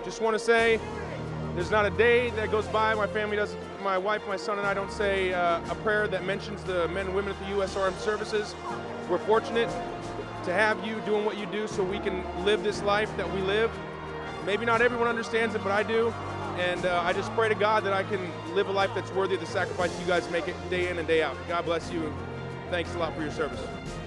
just want to say there's not a day that goes by my family doesn't, my wife, my son, and I don't say a prayer that mentions the men and women at the U.S. Armed Services. We're fortunate to have you doing what you do so we can live this life that we live. Maybe not everyone understands it, but I do. And I just pray to God that I can live a life that's worthy of the sacrifice you guys make it day in and day out. God bless you, and thanks a lot for your service.